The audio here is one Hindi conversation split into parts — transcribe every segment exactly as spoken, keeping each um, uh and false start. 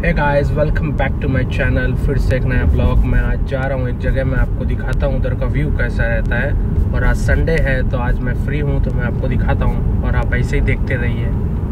Hey guys, welcome back to my channel. फिर से एक नया ब्लॉग। मैं आज जा रहा हूँ एक जगह, मैं आपको दिखाता हूँ उधर का व्यू कैसा रहता है। और आज संडे है तो आज मैं फ्री हूँ तो मैं आपको दिखाता हूँ और आप ऐसे ही देखते रहिए।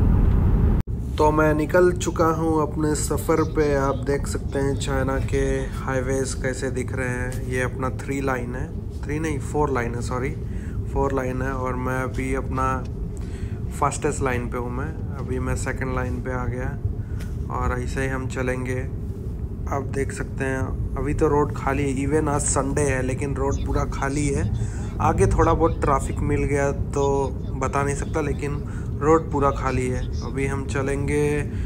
तो मैं निकल चुका हूँ अपने सफ़र पे। आप देख सकते हैं चाइना के हाईवेज कैसे दिख रहे हैं। ये अपना थ्री लाइन है, थ्री नहीं फोर लाइन है, सॉरी फोर लाइन है। और मैं अभी अपना फास्टेस्ट लाइन पे हूँ। मैं अभी मैं सेकंड लाइन पे आ गया और ऐसे ही हम चलेंगे। आप देख सकते हैं अभी तो रोड खाली है। इवन आज संडे है लेकिन रोड पूरा खाली है। आगे थोड़ा बहुत ट्रैफिक मिल गया तो बता नहीं सकता, लेकिन रोड पूरा खाली है। अभी हम चलेंगे,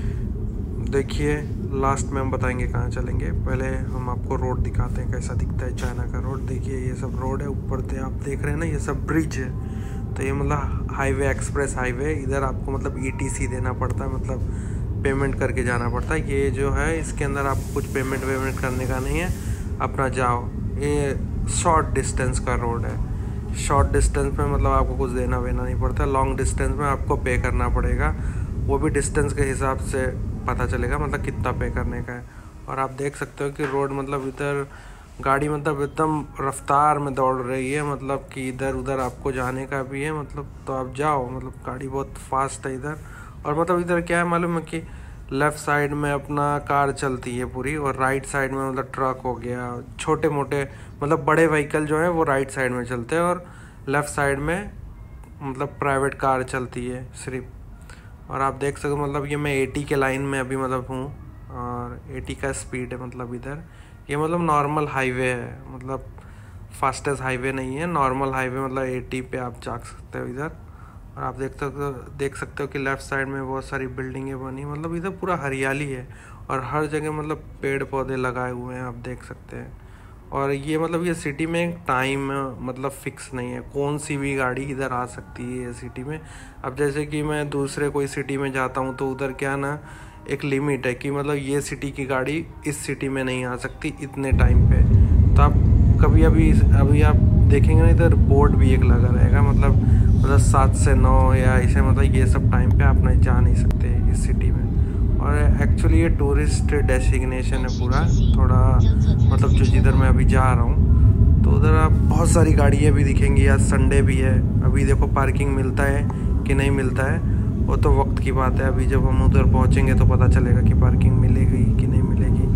देखिए लास्ट में हम बताएंगे कहाँ चलेंगे। पहले हम आपको रोड दिखाते हैं कैसा दिखता है चाइना का रोड। देखिए ये सब रोड है, ऊपर से आप देख रहे हैं ना, ये सब ब्रिज है। तो ये मतलब हाईवे, एक्सप्रेस हाईवे। इधर आपको मतलब ई टी सी देना पड़ता है, मतलब पेमेंट करके जाना पड़ता है। ये जो है इसके अंदर आपको कुछ पेमेंट वेमेंट करने का नहीं है, अपना जाओ। ये शॉर्ट डिस्टेंस का रोड है। शॉर्ट डिस्टेंस में मतलब आपको कुछ देना वेना नहीं पड़ता। लॉन्ग डिस्टेंस में आपको पे करना पड़ेगा, वो भी डिस्टेंस के हिसाब से पता चलेगा मतलब कितना पे करने का है। और आप देख सकते हो कि रोड मतलब इधर गाड़ी मतलब एकदम रफ्तार में दौड़ रही है, मतलब कि इधर उधर आपको जाने का भी है मतलब, तो आप जाओ। मतलब गाड़ी बहुत फास्ट है इधर। और मतलब इधर क्या है मालूम है कि लेफ़्ट साइड में अपना कार चलती है पूरी, और राइट साइड में मतलब ट्रक हो गया, छोटे मोटे मतलब बड़े व्हीकल जो है वो राइट साइड में चलते हैं, और लेफ़्ट साइड में मतलब प्राइवेट कार चलती है सिर्फ। और आप देख सकते हो मतलब ये मैं एटी के लाइन में अभी मतलब हूँ, और एटी का स्पीड है मतलब इधर। ये मतलब नॉर्मल हाईवे है, मतलब फास्टेस्ट हाईवे नहीं है, नॉर्मल हाईवे। मतलब एटी पे आप जा सकते हो इधर। और आप देख सकते हो देख सकते हो कि लेफ़्ट साइड में बहुत सारी बिल्डिंगें बनी, मतलब इधर पूरा हरियाली है। और हर जगह मतलब पेड़ पौधे लगाए हुए हैं, आप देख सकते हैं। और ये मतलब ये सिटी में टाइम मतलब फिक्स नहीं है, कौन सी भी गाड़ी इधर आ सकती है ये सिटी में। अब जैसे कि मैं दूसरे कोई सिटी में जाता हूँ तो उधर क्या ना, एक लिमिट है कि मतलब ये सिटी की गाड़ी इस सिटी में नहीं आ सकती इतने टाइम पे। तो आप कभी अभी अभी आप देखेंगे ना, इधर बोर्ड भी एक लगा रहेगा, मतलब मतलब सात से नौ या ऐसे, मतलब ये सब टाइम पे आप नहीं जा नहीं सकते इस सिटी में। और एक्चुअली ये टूरिस्ट डेस्टिनेशन है पूरा, थोड़ा मतलब जो जिधर मैं अभी जा रहा हूँ तो उधर आप बहुत सारी गाड़ियाँ भी दिखेंगी। आज संडे भी है। अभी देखो पार्किंग मिलता है कि नहीं मिलता है वो तो वक्त की बात है। अभी जब हम उधर पहुँचेंगे तो पता चलेगा कि पार्किंग मिलेगी कि नहीं मिलेगी।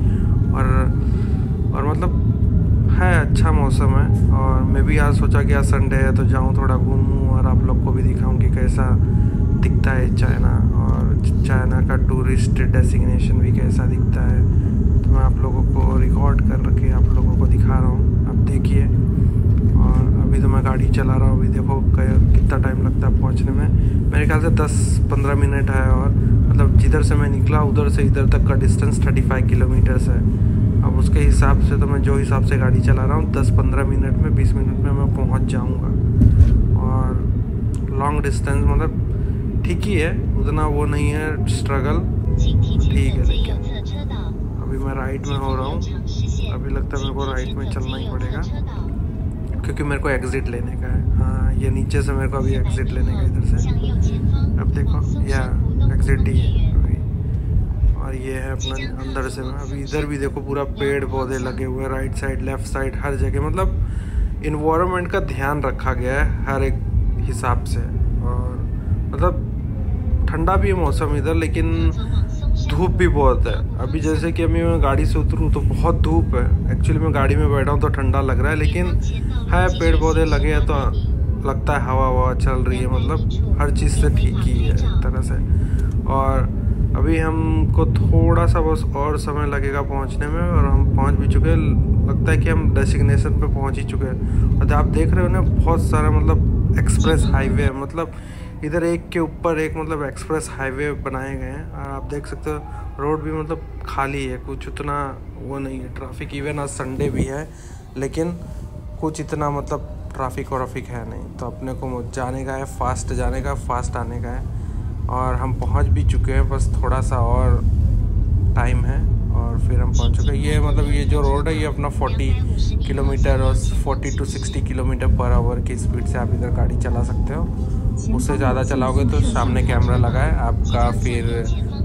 और और मतलब है अच्छा मौसम है। और मैं भी आज सोचा कि आज संडे है तो जाऊं थोड़ा घूमूं और आप लोग को भी दिखाऊं कि कैसा दिखता है चाइना, और चाइना का टूरिस्ट डेस्टिनेशन भी कैसा दिखता है। तो मैं आप लोगों को रिकॉर्ड कर रखे आप लोगों को दिखा रहा हूँ, आप देखिए। और अभी तो मैं गाड़ी चला रहा हूँ। अभी देखो कितना टाइम लगता है पहुँचने में। मेरे ख्याल से दस पंद्रह मिनट है। और मतलब जिधर से मैं निकला उधर से इधर तक का डिस्टेंस थर्टी फाइव किलोमीटर्स है। अब उसके हिसाब से तो मैं जो हिसाब से गाड़ी चला रहा हूँ दस पंद्रह मिनट में, बीस मिनट में मैं पहुँच जाऊँगा। और लॉन्ग डिस्टेंस मतलब ठीक ही है, उतना वो नहीं है स्ट्रगल, ठीक है। लेकिन अभी मैं राइट में हो रहा हूँ। अभी लगता है मेरे को राइट में चलना ही पड़ेगा क्योंकि मेरे को एग्ज़िट लेने का है। हाँ, ये नीचे से मेरे को अभी एग्ज़िट लेने का इधर से। अब देखो या एग्ज़िट ही है अभी। और ये है अपना अंदर से। अभी इधर भी देखो पूरा पेड़ पौधे लगे हुए हैं, राइट साइड लेफ़्ट साइड हर जगह। मतलब इन्वायरमेंट का ध्यान रखा गया है हर एक हिसाब से। और मतलब ठंडा भी है मौसम इधर, लेकिन धूप भी बहुत है। अभी जैसे कि अभी मैं गाड़ी से उतरूँ तो बहुत धूप है। एक्चुअली मैं गाड़ी में बैठा हूँ तो ठंडा लग रहा है, लेकिन है पेड़ पौधे लगे हैं तो लगता है हवा ववा चल रही है। मतलब हर चीज़ से ठीक ही है एक तरह से। और अभी हमको थोड़ा सा बस और समय लगेगा पहुंचने में, और हम पहुंच भी चुके हैं। लगता है कि हम डेस्टिनेशन पे पहुंच ही चुके हैं। और आप देख रहे हो ना, बहुत सारा मतलब एक्सप्रेस हाईवे है। मतलब इधर एक के ऊपर एक मतलब एक्सप्रेस हाईवे बनाए गए हैं। और आप देख सकते हो रोड भी मतलब खाली है, कुछ उतना वो नहीं है ट्रैफिक। इवन आज संडे भी है लेकिन कुछ इतना मतलब ट्रैफिक वराफिक है नहीं। तो अपने को जाने का है, फास्ट जाने का, फास्ट आने का है। और हम पहुंच भी चुके हैं, बस थोड़ा सा और टाइम है और फिर हम पहुंच चुके हैं। ये मतलब ये जो रोड है ये अपना चालीस किलोमीटर और चालीस टू साठ किलोमीटर पर आवर की स्पीड से आप इधर गाड़ी चला सकते हो। उससे ज़्यादा चलाओगे तो सामने कैमरा लगा है आपका, फिर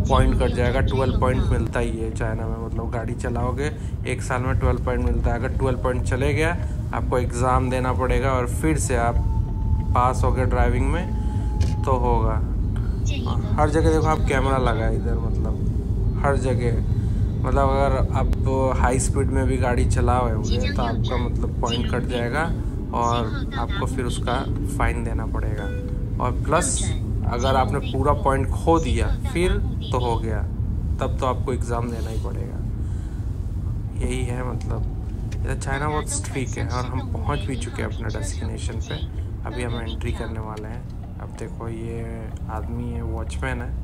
पॉइंट कट जाएगा। ट्वेल्व पॉइंट मिलता ही है चाइना में, मतलब गाड़ी चलाओगे एक साल में ट्वेल्व पॉइंट मिलता है। अगर ट्वेल्व पॉइंट चले गया आपको एग्ज़ाम देना पड़ेगा और फिर से आप पास हो गए ड्राइविंग में तो होगा। हर जगह देखो आप कैमरा लगा है इधर, मतलब हर जगह, मतलब अगर आप हाई स्पीड में भी गाड़ी चलाओगे तो आपका मतलब पॉइंट कट जाएगा और आपको फिर उसका फ़ाइन देना पड़ेगा। और प्लस अगर आपने पूरा पॉइंट खो दिया फिर तो हो गया, तब तो आपको एग्ज़ाम देना ही पड़ेगा। यही है मतलब इधर चाइना बहुत स्ट्रिक्ट है। और हम पहुंच भी चुके हैं अपने डेस्टिनेशन पे, अभी हम एंट्री करने वाले हैं। अब देखो ये आदमी है, वॉचमैन है,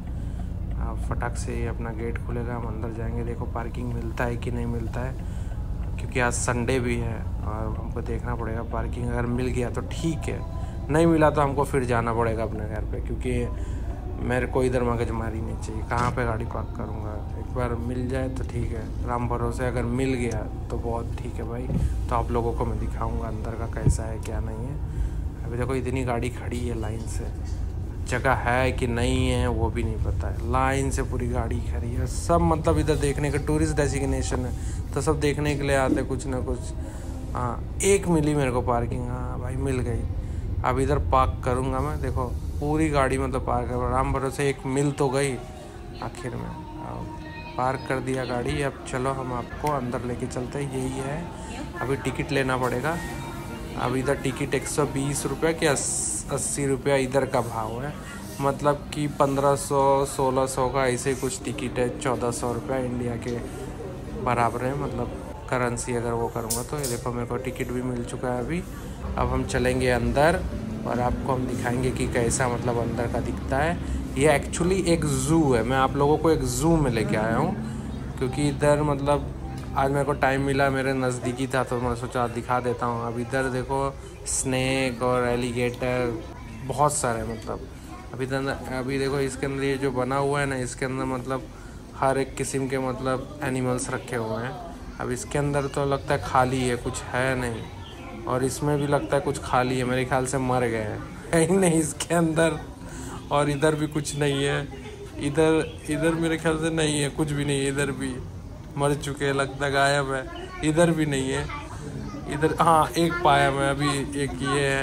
फटाक से अपना गेट खुलेगा, हम अंदर जाएंगे। देखो पार्किंग मिलता है कि नहीं मिलता है, क्योंकि आज संडे भी है और हमको देखना पड़ेगा पार्किंग। अगर मिल गया तो ठीक है, नहीं मिला तो हमको फिर जाना पड़ेगा अपने घर पे, क्योंकि मेरे को इधर मगजमारी नहीं चाहिए। कहाँ पे गाड़ी पार्क करूँगा, एक बार मिल जाए तो ठीक है, राम भरोसे। अगर मिल गया तो बहुत ठीक है भाई, तो आप लोगों को मैं दिखाऊँगा अंदर का कैसा है क्या नहीं है। अभी देखो इतनी गाड़ी खड़ी है लाइन से, जगह है कि नहीं है वो भी नहीं पता है, लाइन से पूरी गाड़ी खड़ी है। सब मतलब इधर देखने का टूरिस्ट डेस्टिनेशन है, तो सब देखने के लिए आते कुछ ना कुछ। हाँ एक मिली मेरे को पार्किंग, हाँ भाई मिल गई। अब इधर पार्क करूँगा मैं, देखो पूरी गाड़ी मतलब पार्क है, राम भरोसे एक मिल तो गई आखिर में। पार्क कर दिया गाड़ी। अब चलो हम आपको अंदर लेके चलते हैं। यही है, अभी टिकट लेना पड़ेगा। अब इधर टिकट एक सौ बीस रुपये के अस्सी रुपया इधर का भाव है, मतलब कि पंद्रह सौ सोलह सौ का ऐसे कुछ टिकट है। चौदह सौ रुपया इंडिया के बराबर है, मतलब करेंसी अगर वो करूँगा तो। ये देखो मेरे को टिकट भी मिल चुका है अभी। अब हम चलेंगे अंदर और आपको हम दिखाएंगे कि कैसा मतलब अंदर का दिखता है। ये एक्चुअली एक ज़ू है, मैं आप लोगों को एक ज़ू में लेके आया हूँ, क्योंकि इधर मतलब आज मेरे को टाइम मिला, मेरे नज़दीकी था तो मैं सोचा दिखा देता हूँ। अब इधर देखो स्नेक और एलिगेटर बहुत सारे, मतलब अभी इधर अभी देखो इसके अंदर ये जो बना हुआ है ना, इसके अंदर मतलब हर एक किस्म के मतलब एनिमल्स रखे हुए हैं। अब इसके अंदर तो लगता है खाली है, कुछ है नहीं, और इसमें भी लगता है कुछ खाली है, मेरे ख्याल से मर गए हैं, है ही नहीं इसके अंदर। और इधर भी कुछ नहीं है, इधर इधर मेरे ख्याल से नहीं है, कुछ भी नहीं है, इधर भी मर चुके लगता गायब है, इधर भी नहीं है। इधर हाँ एक पाया मैं अभी, एक ये है,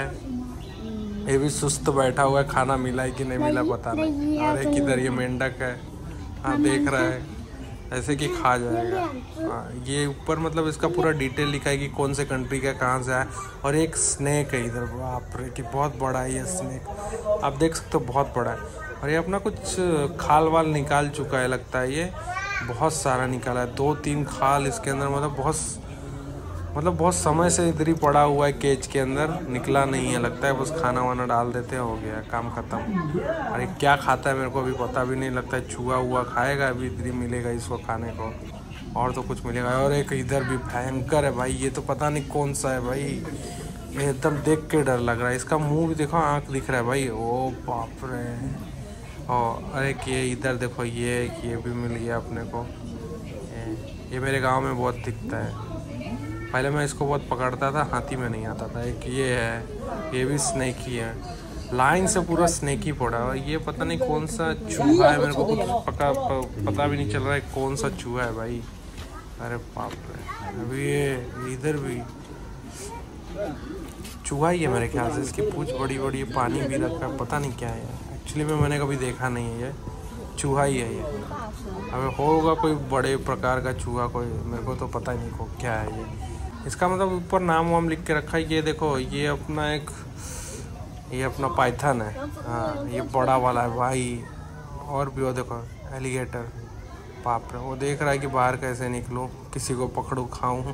ये भी सुस्त बैठा हुआ है, खाना मिला है कि नहीं मिला पता नहीं। और एक इधर ये मेंढक है, हाँ देख रहा है ऐसे कि खा जाएगा। हाँ ये ऊपर मतलब इसका पूरा डिटेल लिखा है कि कौन से कंट्री का कहाँ से है। और एक स्नेक है इधर, बाप रे कि बहुत बड़ा है ये स्नेक, आप देख सकते हो बहुत बड़ा है। और ये अपना कुछ खाल वाल निकाल चुका है लगता है, ये बहुत सारा निकाला है, दो तीन खाल इसके अंदर, मतलब बहुत मतलब बहुत समय से इधर ही पड़ा हुआ है केज के अंदर, निकला नहीं है लगता है। बस खाना वाना डाल देते हो गया काम ख़त्म। अरे क्या खाता है मेरे को अभी पता भी नहीं, लगता है चूहा हुआ खाएगा, अभी इधर ही मिलेगा इसको खाने को, और तो कुछ मिलेगा। और एक इधर भी भयंकर है भाई, ये तो पता नहीं कौन सा है भाई, एकदम देख के डर लग रहा है। इसका मुँह भी देखो, आँख दिख रहा है भाई, ओ बाप रे। और अरे ये इधर देखो, ये ये भी मिल गया अपने को, ये, ये मेरे गांव में बहुत दिखता है। पहले मैं इसको बहुत पकड़ता था, हाथी में नहीं आता था। एक ये है, ये भी स्नेक ही है, लाइन से पूरा स्नेक ही पड़ा। और ये पता नहीं कौन सा चूहा है, मेरे को कुछ पका प, पता भी नहीं चल रहा है कौन सा चूहा है भाई। अरे बाप रे, अभी ये इधर भी चूहा ही है मेरे ख्याल से, इसकी पूंछ बड़ी बड़ी है, पानी भी रखा है, पता नहीं क्या है। एक्चुअली में मैंने कभी देखा नहीं है, ये चूहा ही है ये। अब होगा कोई बड़े प्रकार का चूहा कोई, मेरे को तो पता ही नहीं को क्या है ये। इसका मतलब ऊपर नाम वाम लिख के रखा है। ये देखो ये अपना एक, ये अपना पाइथन है, हाँ ये बड़ा वाला है भाई। और भी वो देखो एलिगेटर, बाप रे, वो देख रहा है कि बाहर कैसे निकलूं, किसी को पकड़ूं खाऊं।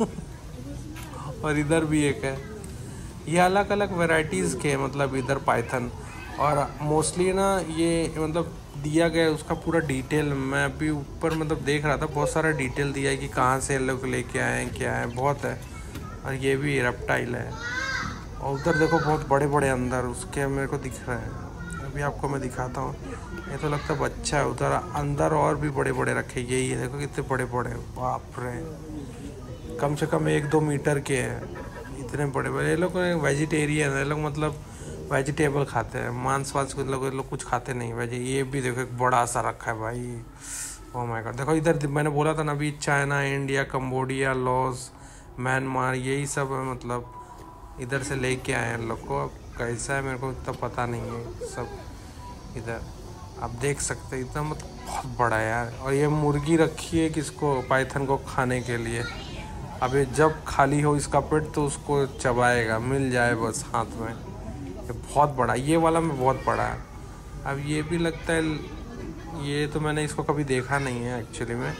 और इधर भी एक है, ये अलग अलग वैरायटीज़ के मतलब इधर पाइथन। और मोस्टली ना ये मतलब दिया गया उसका पूरा डिटेल, मैं अभी ऊपर मतलब देख रहा था, बहुत सारा डिटेल दिया है कि कहाँ से लोग लेके आए हैं क्या है, बहुत है। और ये भी रेप्टाइल है। और उधर देखो बहुत बड़े बड़े अंदर उसके मेरे को दिख रहे हैं, अभी आपको मैं दिखाता हूँ। ये तो लगता है बच्चा है, उधर अंदर और भी बड़े बड़े रखे, यही है देखो कितने बड़े बड़े, बाप रे, कम से कम एक दो मीटर के हैं, इतने बड़े बड़े। ये लोग वेजिटेरियन है, ये लोग मतलब वेजिटेबल खाते हैं, मांस वांस कुछ लोग लोग कुछ खाते नहीं वेज। ये भी देखो एक बड़ा सा रखा है भाई, ओह माय गॉड। देखो इधर मैंने बोला था ना अभी, China, India, Cambodia, Laos, Myanmar, यही सब है, मतलब इधर से लेके आए हैं लोग को। अब कैसा है मेरे को इतना पता नहीं है सब। इधर आप देख सकते हैं, इतना मतलब बहुत बड़ा है यार। और ये मुर्गी रखी है किसको, पाइथन को खाने के लिए। अब ये जब खाली हो इसका पेट तो उसको चबाएगा, मिल जाए बस हाथ में। ये बहुत बड़ा, ये वाला में बहुत बड़ा है। अब ये भी लगता है, ये तो मैंने इसको कभी देखा नहीं है एक्चुअली में।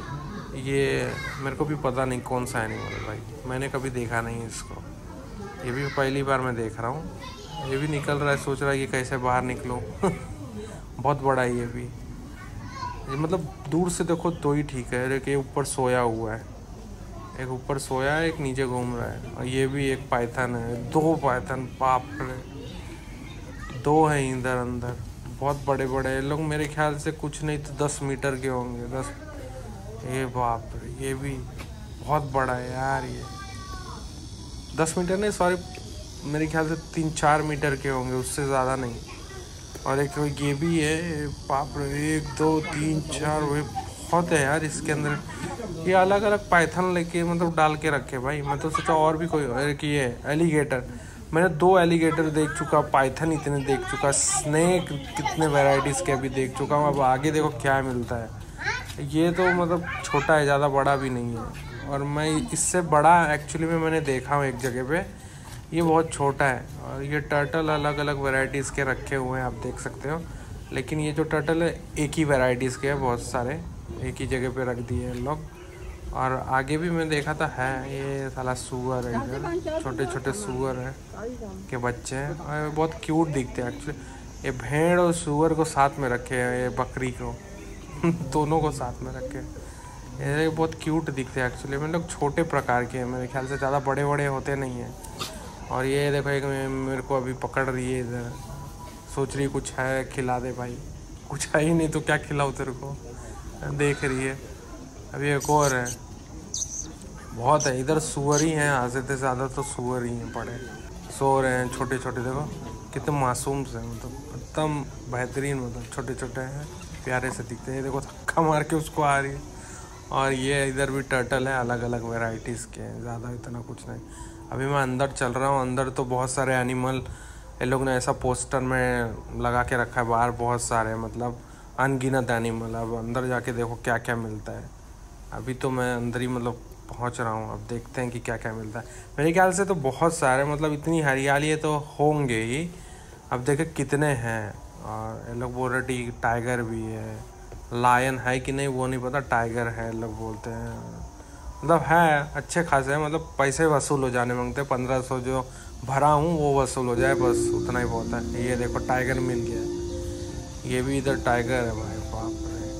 ये मेरे को भी पता नहीं कौन सा एनिमल है भाई, मैंने कभी देखा नहीं है इसको। ये भी पहली बार मैं देख रहा हूँ। ये भी निकल रहा है, सोच रहा है कि कैसे बाहर निकलूँ। बहुत बड़ा है ये भी। ये मतलब दूर से देखो तो ही ठीक है। एक ये ऊपर सोया हुआ है, एक ऊपर सोया है, एक नीचे घूम रहा है। और ये भी एक पाइथन है, दो पाइथन, बाप रे, दो हैं इधर अंदर। बहुत बड़े बड़े ये लोग, मेरे ख्याल से कुछ नहीं तो दस मीटर के होंगे, दस। ये बाप रे, ये भी बहुत बड़ा है यार। ये दस मीटर नहीं, सॉरी, मेरे ख्याल से तीन चार मीटर के होंगे, उससे ज़्यादा नहीं। और एक ये भी है, बाप रे, एक दो तीन चार, वे बहुत है यार इसके अंदर। ये अलग अलग पाइथन लेके मतलब डाल के रखे भाई। मैं तो सोचा और भी कोई, एक ये एलिगेटर, मैंने दो एलिगेटर देख चुका, पाइथन इतने देख चुका, स्नेक कितने वैरायटीज़ के अभी देख चुका हूँ। अब आगे देखो क्या मिलता है। ये तो मतलब छोटा है, ज़्यादा बड़ा भी नहीं है। और मैं इससे बड़ा एक्चुअली में मैंने देखा हूँ एक जगह पे, ये बहुत छोटा है। और ये टर्टल अलग अलग वैरायटीज़ के रखे हुए हैं, आप देख सकते हो। लेकिन ये जो टर्टल है एक ही वैरायटीज़ के हैं, बहुत सारे एक ही जगह पे रख दिए हैं लोग। और आगे भी मैं देखा था है, ये साला सूअर है इधर, छोटे छोटे सूअर हैं के बच्चे हैं। और बहुत क्यूट दिखते हैं एक्चुअली। ये भेड़ और सूअर को साथ में रखे हैं, ये बकरी को दोनों को साथ में रखे हैं। ये बहुत क्यूट दिखते हैं एक्चुअली। मतलब छोटे प्रकार के हैं, मेरे ख्याल से ज़्यादा बड़े बड़े होते नहीं हैं। और ये देखो एक मेरे को अभी पकड़ रही है इधर, सोच रही कुछ है खिला दे भाई, कुछ है ही नहीं तो क्या खिलाऊँ तेरे को, देख रही है। अभी एक और है, बहुत है इधर, सूअर ही हैं आधे से ज़्यादा, तो सूअर ही हैं, बड़े सो रहे हैं, छोटे छोटे। देखो कितने मासूम से, मतलब एकदम बेहतरीन, मतलब छोटे छोटे हैं, प्यारे से दिखते हैं। देखो धक्का मार के उसको आ रही है। और ये इधर भी टर्टल है, अलग अलग वैरायटीज़ के हैं, ज़्यादा इतना कुछ नहीं। अभी मैं अंदर चल रहा हूँ, अंदर तो बहुत सारे एनिमल ये लोग ने ऐसा पोस्टर में लगा के रखा है, बाहर बहुत सारे, मतलब अनगिनत एनिमल। अब अंदर जाके देखो क्या क्या मिलता है। अभी तो मैं अंदर ही मतलब पहुँच रहा हूँ, अब देखते हैं कि क्या क्या मिलता है। मेरे ख्याल से तो बहुत सारे, मतलब इतनी हरियाली है तो होंगे ही। अब देखे कितने हैं। और ये लोग बोल रहे टाइगर भी है, लायन है कि नहीं वो नहीं पता, टाइगर है लोग बोलते हैं। मतलब है अच्छे खासे हैं, मतलब पैसे वसूल हो जाने मांगते हैं। पंद्रह सौ जो भरा हूँ वो वसूल हो जाए, बस उतना ही बहुत है। ये देखो टाइगर मिल गया, ये भी इधर टाइगर है भाई, बाप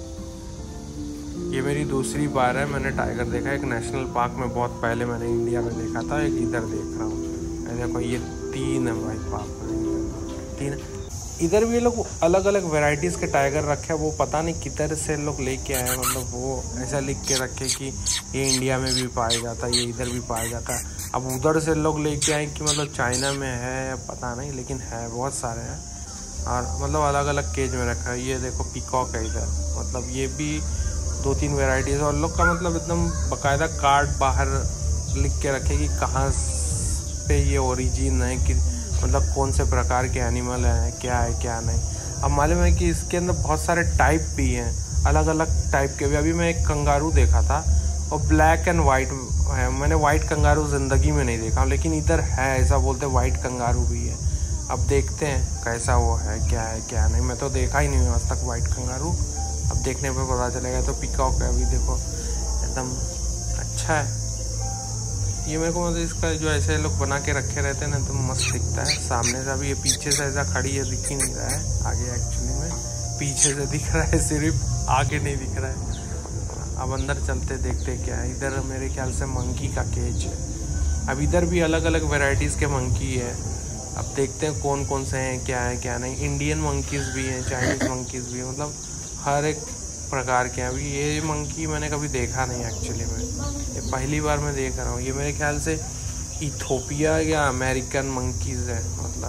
रे। ये मेरी दूसरी बार है मैंने टाइगर देखा। एक नेशनल पार्क में बहुत पहले मैंने इंडिया में देखा था, एक इधर देख रहा हूँ। देखो ये तीन है भाई, बाप रे, तीन। इधर भी ये लोग अलग अलग वैरायटीज़ के टाइगर रखे हैं, वो पता नहीं किधर से लोग लेके आए हैं। मतलब वो ऐसा लिख के रखे कि ये इंडिया में भी पाया जाता है, ये इधर भी पाया जाता है। अब उधर से लोग लेके आए कि मतलब चाइना में है या पता नहीं, लेकिन है बहुत सारे हैं। और मतलब अलग अलग केज में रखा है। ये देखो पीकॉक है इधर, मतलब ये भी दो तीन वेराइटीज़। और लोग का मतलब एकदम बाकायदा कार्ड बाहर लिख के रखे कि कहाँ पे ये ओरिजिन है, कि मतलब कौन से प्रकार के एनिमल हैं, क्या है क्या नहीं। अब मालूम है कि इसके अंदर बहुत सारे टाइप भी हैं, अलग अलग टाइप के भी। अभी मैं एक कंगारू देखा था और ब्लैक एंड वाइट है। मैंने वाइट कंगारू ज़िंदगी में नहीं देखा, लेकिन इधर है, ऐसा बोलते हैं वाइट कंगारू भी है। अब देखते हैं कैसा वो है, क्या है क्या नहीं। मैं तो देखा ही नहीं आज तक वाइट कंगारू, अब देखने पे पता चलेगा। तो पीकॉक है, अभी देखो एकदम अच्छा है ये। मेरे को मतलब इसका जो ऐसे लोग बना के रखे रहते हैं ना, तो मस्त दिखता है सामने से। अभी ये पीछे से ऐसा खड़ी है, दिख ही नहीं रहा है आगे, एक्चुअली में पीछे से दिख रहा है सिर्फ, आगे नहीं दिख रहा है। अब अंदर चलते देखते क्या है। इधर मेरे ख्याल से मंकी का केज है। अब इधर भी अलग अलग वेराइटीज़ के मंकी है। अब देखते हैं कौन कौन से हैं, क्या है क्या नहीं। इंडियन मंकीज़ भी हैं, चाइनीज़ मंकीज़ भी हैं, मतलब हर एक प्रकार के। अभी ये मंकी मैंने कभी देखा नहीं एक्चुअली में, ये पहली बार मैं देख रहा हूँ। ये मेरे ख्याल से इथोपिया या अमेरिकन मंकीज़ है, मतलब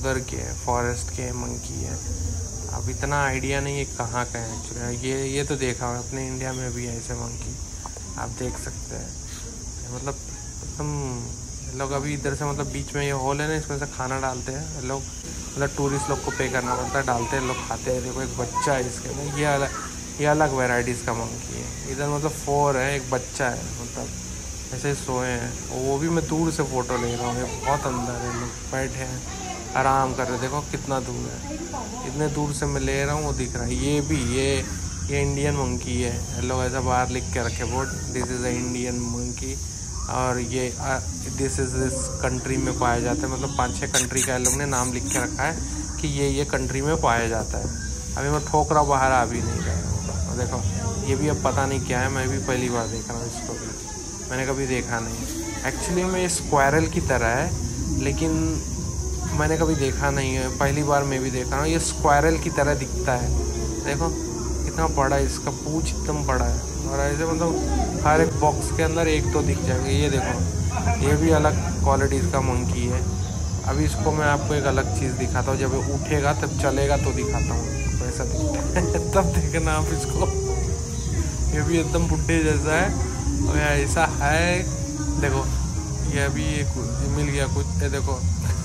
उधर के है, फॉरेस्ट के मंकी है। अब इतना आइडिया नहीं है कहाँ का है एक्चुअली। ये ये तो देखा है अपने इंडिया में भी है ऐसे मंकी, आप देख सकते हैं। मतलब एकदम लोग अभी इधर से मतलब बीच में ये होल है ना, इसमें से खाना डालते हैं लोग, मतलब टूरिस्ट लोग को पे करना पड़ता है, डालते हैं लोग खाते हैं। देखो एक बच्चा है इसके अंदर, ये अलग ये अलग वेराइटीज़ का मंकी है। इधर मतलब फोर है, एक बच्चा है, मतलब ऐसे ही सोए हैं। वो भी मैं दूर से फ़ोटो ले रहा हूँ, ये बहुत अंदर है, लोग बैठे हैं आराम कर रहे। देखो कितना दूर है, इतने दूर से मैं ले रहा हूँ, वो दिख रहा है। ये भी ये ये इंडियन मंकी है, लोग ऐसा बाहर लिख के रखे board, this is a Indian monkey. और ये दिस इज़ दिस कंट्री में पाया जाता है, मतलब पाँच छः कंट्री का लोग ने नाम लिख के रखा है कि ये ये कंट्री में पाया जाता है। अभी मैं ठोक रहा बाहर आ भी नहीं रहा है। देखो ये भी अब पता नहीं क्या है, मैं भी पहली बार देख रहा हूँ इसको भी, मैंने कभी देखा नहीं। एक्चुअली में ये स्क्वायरल की तरह है, लेकिन मैंने कभी देखा नहीं है, पहली बार मैं भी देख रहा हूँ। ये स्क्वायरल की तरह दिखता है, देखो कितना बड़ा है, इसका पूंछ एकदम बड़ा है। और ऐसे मतलब हर एक बॉक्स के अंदर एक तो दिख जाएंगे। ये देखो ये भी अलग क्वालिटीज़ का मंकी है। अभी इसको मैं आपको एक अलग चीज़ दिखाता हूँ, जब उठेगा तब चलेगा तो दिखाता हूँ कैसा दिखता है तब देखना आप इसको। ये भी एकदम बुड्ढे जैसा है और ऐसा है। देखो ये अभी ये मिल गया कुछ, ये देखो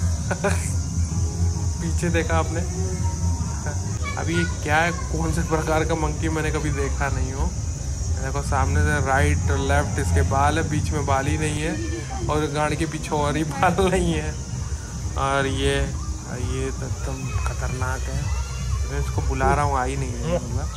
पीछे देखा आपने। अभी ये क्या है, कौन से प्रकार का मंकी मैंने कभी देखा नहीं हो। देखो सामने से राइट और लेफ्ट इसके बाल है, बीच में बाल ही नहीं है, और गाड़ी के पीछे और ही बाल नहीं है। और ये ये तो एकदम खतरनाक है, मैं इसको बुला रहा हूँ आ ही नहीं है मतलब।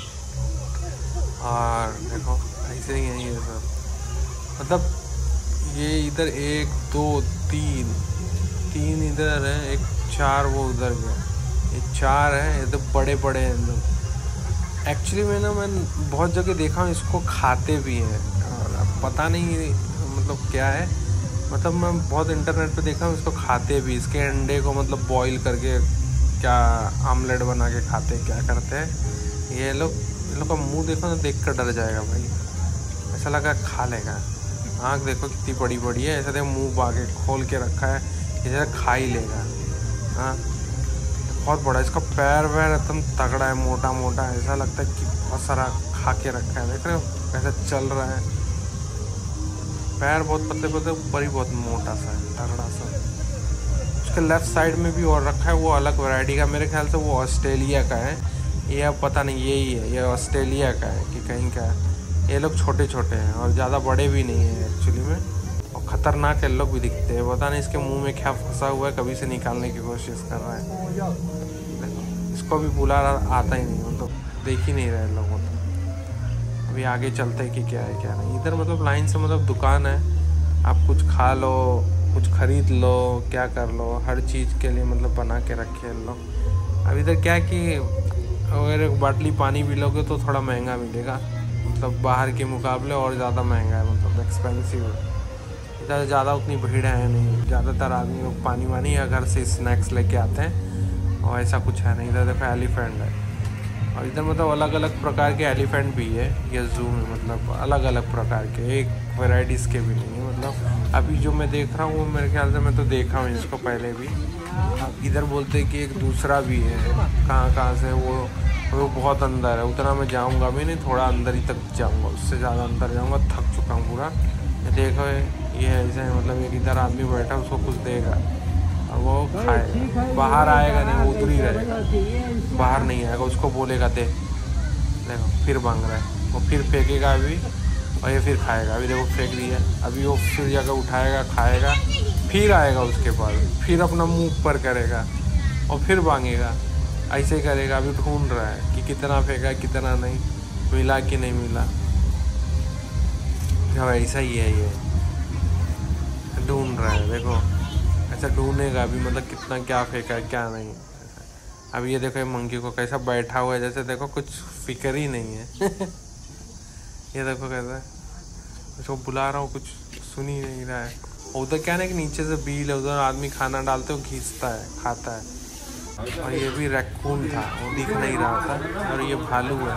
और देखो ऐसे ही है ये सब, मतलब ये इधर एक दो तीन तीन इधर है, एक चार वो उधर गया, ये चार है, ये तो बड़े बड़े हैं एकदम। एक्चुअली मैं ना मैं बहुत जगह देखा हूँ इसको खाते भी हैं, और अब पता नहीं मतलब क्या है, मतलब मैं बहुत इंटरनेट पे देखा हूँ इसको खाते भी। इसके अंडे को मतलब बॉईल करके क्या आमलेट बना के खाते, क्या करते हैं ये लोग। ये लोग का मुंह देखो ना, देख कर डर जाएगा भाई, ऐसा लगा खा लेगा। आँख देखो कितनी बड़ी बड़ी है, ऐसा देखो मुँह बागे खोल के रखा है, इसे खा ही लेगा। हाँ बहुत बड़ा, इसका पैर वैर एकदम तगड़ा है, मोटा मोटा, ऐसा लगता है कि बहुत सारा खा के रखा है। देख रहे हो कैसा चल रहा है, पैर बहुत पतले पतले, ऊपर ही बहुत मोटा सा है, तगड़ा सा। उसके लेफ्ट साइड में भी और रखा है, वो अलग वैरायटी का, मेरे ख्याल से वो ऑस्ट्रेलिया का है, ये अब पता नहीं यही है, ये ऑस्ट्रेलिया का है कि कहीं का है। ये लोग छोटे छोटे हैं और ज़्यादा बड़े भी नहीं है एक्चुअली में, और ख़तरनाक ये लोग भी दिखते हैं। पता नहीं इसके मुंह में क्या फंसा हुआ है, कभी से निकालने की कोशिश कर रहा है। इसको भी बुला रहा आता ही नहीं, मतलब देख ही नहीं रहे लोगों तो। अभी आगे चलते हैं कि क्या है क्या नहीं। इधर मतलब लाइन से मतलब दुकान है, आप कुछ खा लो, कुछ खरीद लो, क्या कर लो, हर चीज़ के लिए मतलब बना के रखे लोग। अब इधर क्या है कि अगर एक बाटली पानी भी लोगे तो थोड़ा महंगा मिलेगा, मतलब बाहर के मुकाबले और ज़्यादा महंगा है, मतलब एक्सपेंसिव है। इधर ज़्यादा उतनी भीड़ है नहीं, ज़्यादातर आदमी लोग पानी वानी या घर से स्नैक्स लेके आते हैं, और ऐसा कुछ है नहीं। इधर देखो एलिफेंट है, और इधर मतलब अलग अलग प्रकार के एलिफेंट भी है ये जू में, मतलब अलग अलग प्रकार के, एक वैराइटीज़ के भी नहीं है। मतलब अभी जो मैं देख रहा हूँ वो मेरे ख्याल से मैं तो देखा हूँ इसको पहले भी। अब इधर बोलते हैं कि एक दूसरा भी है, कहाँ कहाँ से, वो वो बहुत अंदर है, उतना मैं जाऊँगा भी नहीं, थोड़ा अंदर ही तक जाऊँगा, उससे ज़्यादा अंदर जाऊँगा, थक चुका हूँ पूरा। ये देखो ये ऐसे है, मतलब एक इधर आदमी बैठा उसको कुछ देगा और वो खाएगा, बाहर आएगा नहीं, वो उधर ही रहेगा, बाहर नहीं आएगा। उसको बोलेगा दे, देखो फिर मांग रहा है, वो फिर फेंकेगा अभी, और ये फिर खाएगा। अभी देखो फेंक दिया, अभी वो फिर जगह उठाएगा, खाएगा, फिर आएगा उसके पास, फिर अपना मुंह ऊपर करेगा और फिर मांगेगा, ऐसे ही करेगा। अभी ढूंढ रहा है कि कितना फेंका, कितना नहीं मिला कि नहीं मिला। हाँ ऐसा ही है, ये ढूंढ रहा है, देखो ऐसा ढूंढेगा अभी, मतलब कितना क्या फेंका है क्या नहीं। अभी ये देखो ये मंकी को कैसा बैठा हुआ है, जैसे देखो कुछ फिक्र ही नहीं है ये देखो कैसा है, उसको बुला रहा हूँ, कुछ सुन ही नहीं रहा है। उधर क्या ना कि नीचे से बील है, उधर आदमी खाना डालते हो, खींचता है, खाता है। और ये भी रैकून था, वो दिख नहीं रहा था, और ये भालू है,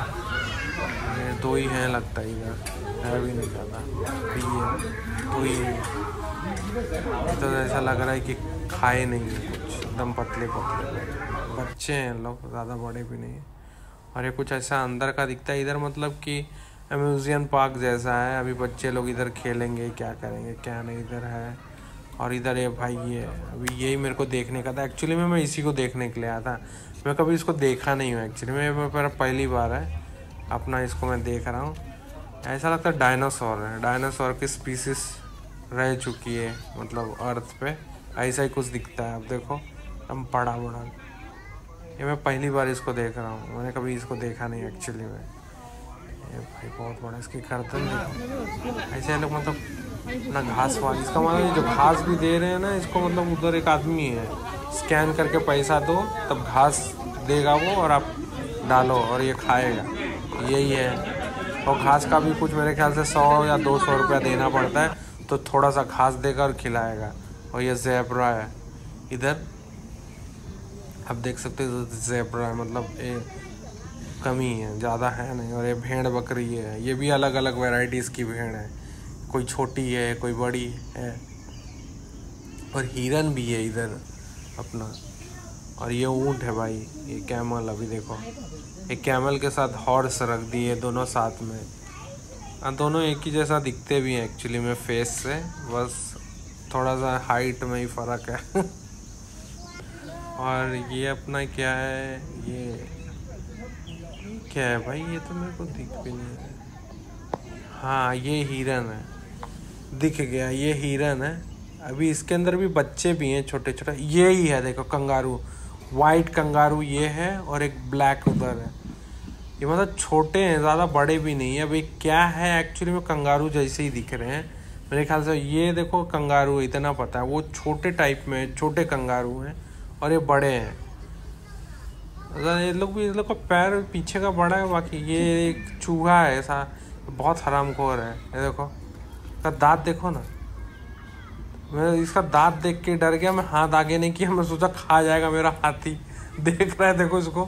ये दो ही हैं लगता है, इधर है भी नहीं ज़्यादा, ये दो ही हैं। तो ऐसा लग रहा है कि खाए नहीं है कुछ, एकदम पतले पतले बच्चे हैं लोग, ज़्यादा बड़े भी नहीं हैं। और ये कुछ ऐसा अंदर का दिखता है इधर, मतलब कि अम्यूज़मेंट पार्क जैसा है। अभी बच्चे लोग इधर खेलेंगे, क्या करेंगे क्या नहीं इधर है। और इधर ये भाई ये अभी यही मेरे को देखने का था एक्चुअली में, मैं इसी को देखने के लिए आया था। मैं कभी इसको देखा नहीं हूँ एक्चुअली में, मेरा पहली बार है अपना इसको मैं देख रहा हूँ। ऐसा लगता है डायनासोर है, डायनासोर की स्पीसीज रह चुकी है मतलब अर्थ पे, ऐसा ही कुछ दिखता है। अब देखो हम बड़ा बड़ा, ये मैं पहली बार इसको देख रहा हूँ, मैंने कभी इसको देखा नहीं एक्चुअली में। ये भाई बहुत बड़ा, इसकी गर्दन देखो, ऐसे लोग मतलब ना घास वास, इसका मतलब जो घास भी दे रहे हैं ना इसको, मतलब उधर एक आदमी है, स्कैन करके पैसा दो तब घास देगा वो, और आप डालो और ये खाएगा, यही है। और घास का भी कुछ मेरे ख्याल से सौ या दो सौ रुपया देना पड़ता है, तो थोड़ा सा घास देकर खिलाएगा। और ये ज़ेब्रा है इधर, आप देख सकते हो ज़ेब्रा है, मतलब ये कमी है, ज़्यादा है नहीं। और ये भेड़ बकरी है, ये भी अलग अलग वैरायटीज़ की भेड़ है, कोई छोटी है कोई बड़ी है। और हिरन भी है इधर अपना। और ये ऊँट है भाई, ये कैमल, अभी देखो एक कैमल के साथ हॉर्स रख दिए दोनों साथ में। हाँ दोनों एक ही जैसा दिखते भी हैं एक्चुअली में फेस से, बस थोड़ा सा हाइट में ही फ़र्क है। और ये अपना क्या है, ये क्या है भाई, ये तो मेरे को दिख भी नहीं है। हाँ ये हिरन है, दिख गया, ये हिरन है। अभी इसके अंदर भी बच्चे भी हैं छोटे छोटे, ये ही है देखो कंगारू, वाइट कंगारू ये है और एक ब्लैक उधर है। ये मतलब छोटे हैं, ज़्यादा बड़े भी नहीं है। भाई क्या है एक्चुअली में, कंगारू जैसे ही दिख रहे हैं मेरे ख्याल से। ये देखो कंगारू, इतना पता है, वो छोटे टाइप में छोटे कंगारू हैं और ये बड़े हैं। ये लोग भी, ये लोग का पैर पीछे का बड़ा है। बाकी ये एक चूहा है ऐसा, बहुत हरामखोर है। ये देखो इसका दांत देखो ना, मैं इसका दांत देख के डर गया, मैं हाथ आगे नहीं किया, मैं सोचा खा जाएगा मेरा हाथी। देख रहा है देखो इसको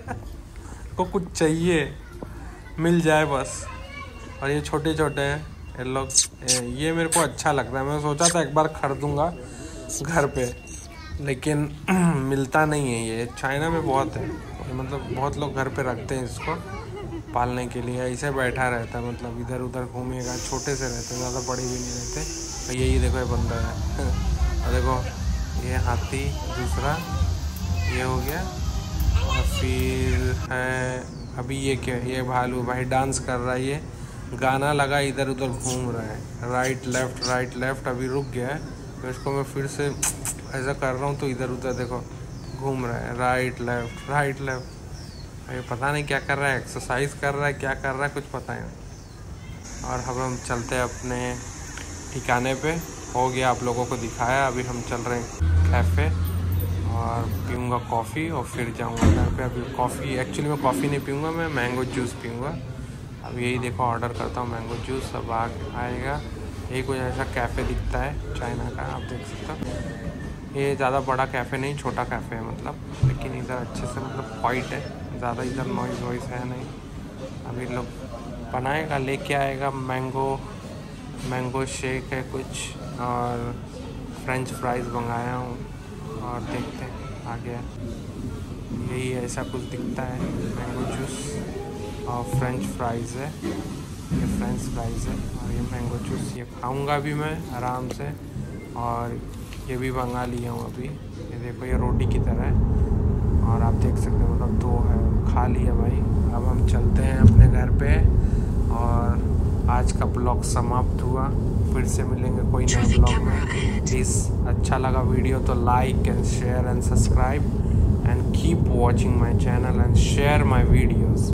को कुछ चाहिए मिल जाए बस। और ये छोटे छोटे हैं ये लोग, ये मेरे को अच्छा लगता है। मैं सोचा था एक बार खरीदूंगा घर पे, लेकिन मिलता नहीं है। ये चाइना में बहुत है, मतलब बहुत लोग घर पे रखते हैं इसको पालने के लिए। ऐसे बैठा रहता है, मतलब इधर उधर घूमेगा, छोटे से रहते हैं, ज़्यादा बड़े भी नहीं रहते। और यही देखो ये बंदर है। और देखो ये हाथी दूसरा, ये हो गया। और फिर है अभी ये क्या, ये भालू भाई डांस कर रहा है, ये गाना लगा इधर उधर घूम रहा है, राइट लेफ्ट राइट लेफ्ट। अभी रुक गया है, तो इसको मैं फिर से ऐसा कर रहा हूँ तो इधर उधर देखो घूम रहा है, राइट लेफ्ट राइट लेफ्ट। अभी पता नहीं क्या कर रहा है, एक्सरसाइज कर रहा है, क्या कर रहा है कुछ पता ही नहीं। और अब हम चलते हैं अपने ठिकाने पे। हो गया, आप लोगों को दिखाया। अभी हम चल रहे हैं कैफ़े और पीऊँगा कॉफ़ी और फिर जाऊँगा घर पे। अभी कॉफ़ी एक्चुअली मैं कॉफ़ी नहीं पीऊँगा, मैं मैंगो जूस पीऊँगा। अब यही देखो ऑर्डर करता हूँ मैंगो जूस, अब आ आएगा। यही कुछ ऐसा कैफ़े दिखता है चाइना का, आप देख सकते हो। ये ज़्यादा बड़ा कैफ़े नहीं, छोटा कैफ़े है मतलब, लेकिन इधर अच्छे से मतलब क्वाइट है, ज़्यादा इधर नॉइज़ वॉइस है नहीं। अभी लोग बनाएगा, लेके आएगा। मैंगो मैंगो शेक है कुछ, और फ्रेंच फ्राइज़ मंगाया हूँ, और देखते हैं आ गया। यही ऐसा कुछ दिखता है, मैंगो जूस और फ्रेंच फ्राइज़ है। ये फ्रेंच फ्राइज़ है और ये मैंगो जूस, ये खाऊंगा भी मैं आराम से। और ये भी मंगा लिया हूँ अभी, ये देखो ये रोटी की तरह है, और आप देख सकते हो मतलब दो है, खा लिया भाई। अब हम चलते हैं अपने घर पे, और आज का ब्लॉग समाप्त हुआ। फिर से मिलेंगे कोई नए ब्लॉग में। प्लीज़ अच्छा लगा वीडियो तो like and share and subscribe, and keep watching my channel and share my videos.